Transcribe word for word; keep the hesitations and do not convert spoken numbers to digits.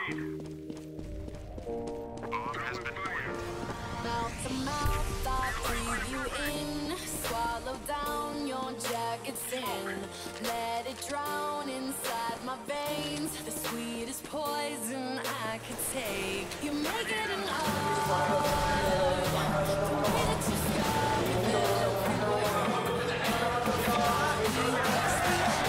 Mouth to mouth, I breathe you in. Swallow down your jagged sin. Let it drown inside my veins. The sweetest poison I could take. You make it an art. The way that you start with every word. You